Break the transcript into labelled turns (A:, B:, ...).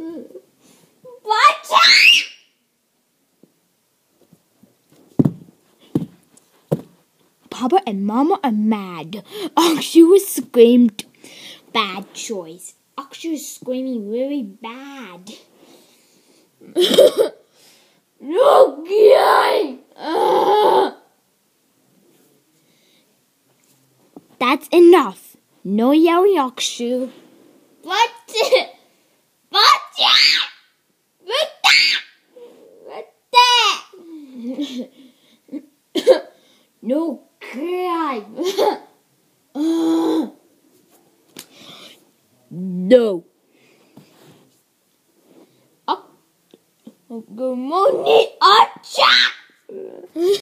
A: What? Papa and Mama are mad. Akshu screamed. Bad choice. Akshu is screaming very bad. No kidding. That's enough. No yelling, Akshu. What? No cry. No. Good morning, Acha.